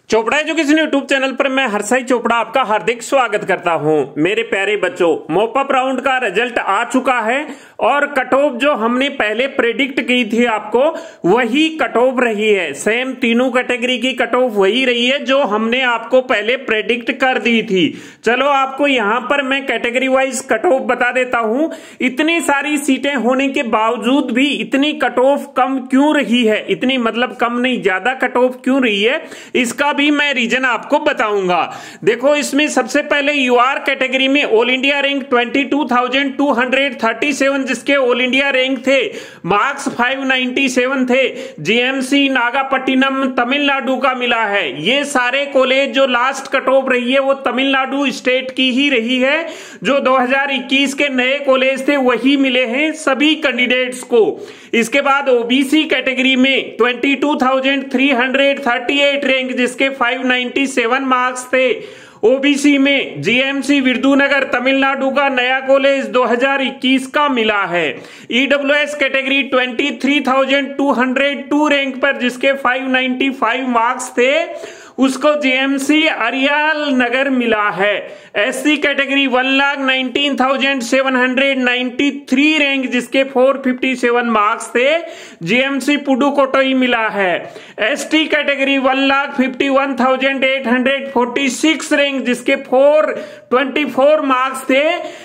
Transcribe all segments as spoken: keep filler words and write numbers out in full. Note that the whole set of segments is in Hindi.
चोपड़ा एजुकेशन यूट्यूब चैनल पर मैं हर्षाई चोपड़ा आपका हार्दिक स्वागत करता हूं। मेरे प्यारे बच्चों, मॉपअप राउंड का रिजल्ट आ चुका है और कट ऑफ जो हमने पहले प्रेडिक्ट की थी आपको वही कट ऑफ रही है। सेम तीनों कैटेगरी की कट ऑफ वही रही है जो हमने आपको पहले प्रेडिक्ट कर दी थी। चलो आपको यहां पर मैं कैटेगरी वाइज कट ऑफ बता देता हूं। इतनी सारी सीटें होने के बावजूद भी इतनी कट ऑफ कम क्यों रही है, इतनी मतलब कम नहीं ज्यादा कट ऑफ क्यों रही है, इसका भी मैं रीजन आपको बताऊंगा। देखो, इसमें सबसे पहले यूआर कैटेगरी में ऑल इंडिया रैंक बाईस हज़ार दो सौ सैंतीस जिसके ऑल इंडिया रैंक थे, मार्क्स पाँच सौ सत्तानवे थे, जीएमसी नागापट्टिनम तमिलनाडु का मिला है। ये सारे कॉलेज जो लास्ट कट ऑफ रही है वो तमिलनाडु स्टेट की ही रही है। जो दो हज़ार इक्कीस के नए कॉलेज थे वही मिले हैं सभी कैंडिडेट्स को। इसके बाद ओबीसी कैटेगरी में बाईस हज़ार तीन सौ अड़तीस रैंक जिसके पाँच सौ सत्तानवे मार्क्स थे। ओबीसी में जीएमसी विरुधुनगर तमिलनाडु का नया कॉलेज दो हज़ार इक्कीस का मिला है। ईडब्ल्यूएस कैटेगरी तेईस हज़ार दो सौ दो रैंक पर जिसके पाँच सौ पचानवे मार्क्स थे उसको जीएमसी अरियाल नगर मिला है। एससी कैटेगरी एक लाख उन्नीस हज़ार सात सौ तिरानवे रैंक जिसके चार सौ सत्तावन मार्क्स थे, जीएमसी पुडुकोट्टई मिला है। एसटी कैटेगरी एक लाख इक्यावन हज़ार आठ सौ छियालीस रैंक जिसके चार सौ चौबीस मार्क्स थे,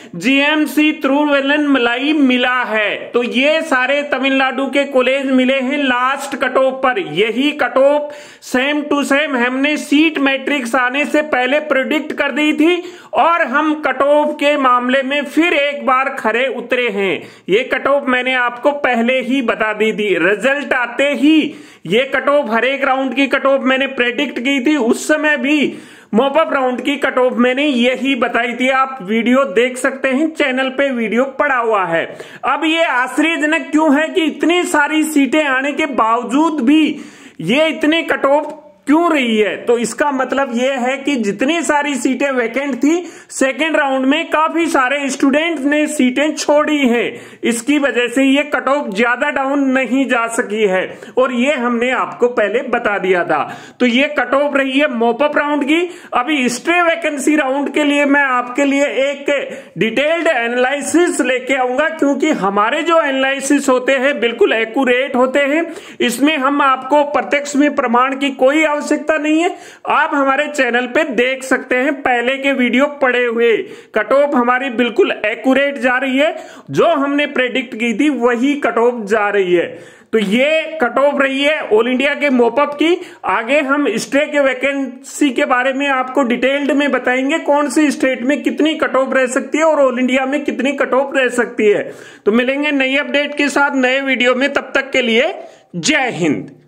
जीएमसी तिरुवल्लुवलाई मिला है। तो ये सारे तमिलनाडु के कॉलेज मिले हैं लास्ट कट ऑफ पर। यही cut off same to same हमने सीट मैट्रिक्स आने से पहले प्रेडिक्ट कर दी थी और हम कट ऑफ के मामले में फिर एक बार खरे उतरे हैं। ये कट ऑफ मैंने आपको पहले ही बता दी थी। रिजल्ट आते ही ये कट ऑफ, हर एक राउंड की कट ऑफ मैंने प्रेडिक्ट की थी। उस समय भी मॉपअप राउंड की कट ऑफ मैंने यही बताई थी। आप वीडियो देख सकते हैं, चैनल पे वीडियो पड़ा हुआ है। अब ये आश्चर्यजनक क्यों है कि इतनी सारी सीटें आने के बावजूद भी ये इतने कट ऑफ क्यों रही है? तो इसका मतलब यह है कि जितनी सारी सीटें वैकेंट थी सेकेंड राउंड में काफी सारे स्टूडेंट ने सीटें छोड़ी हैं। इसकी वजह से ये कट ऑफ ज्यादा डाउन नहीं जा सकी है और ये हमने आपको पहले बता दिया था। तो ये कट ऑफ रही है मॉपअप राउंड की। अभी स्टे वैकेंसी राउंड के लिए मैं आपके लिए एक डिटेल्ड एनालिसिस लेके आऊंगा, क्योंकि हमारे जो एनालिसिस होते हैं बिल्कुल एक्यूरेट होते हैं। इसमें हम आपको प्रत्यक्ष में प्रमाण की कोई आवश्यकता नहीं है। आप हमारे चैनल पे देख सकते हैं पहले के वीडियो पड़े हुए। कट ऑफ हमारी बिल्कुल एक्यूरेट जा रही है, जो हमने प्रेडिक्ट की थी वही कट ऑफ जा रही है। तो ये कट ऑफ रही है ऑल इंडिया के मॉपअप की। आगे हम स्टेट के वैकेंसी के बारे में आपको डिटेल्ड में बताएंगे, कौन सी स्टेट में कितनी कट ऑफ रह सकती है और ऑल इंडिया में कितनी कट ऑफ रह सकती है। तो मिलेंगे नई अपडेट के साथ नए वीडियो में, तब तक के लिए जय हिंद।